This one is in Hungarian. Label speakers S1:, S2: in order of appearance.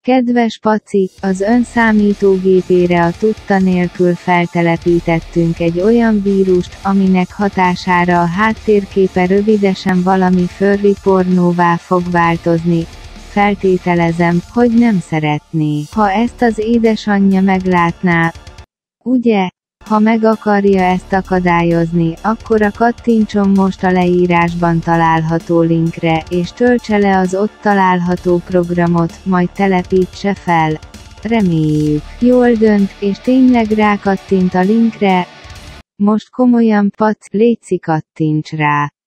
S1: Kedves Paci, az ön számítógépére a tudta nélkül feltelepítettünk egy olyan vírust, aminek hatására a háttérképe rövidesen valami furry pornóvá fog változni. Feltételezem, hogy nem szeretné, ha ezt az édesanyja meglátná. Ugye? Ha meg akarja ezt akadályozni, akkor kattintson most a leírásban található linkre, és töltse le az ott található programot, majd telepítse fel. Reméljük, jól dönt, és tényleg rákattint a linkre. Most komolyan, Pac, léci kattints rá.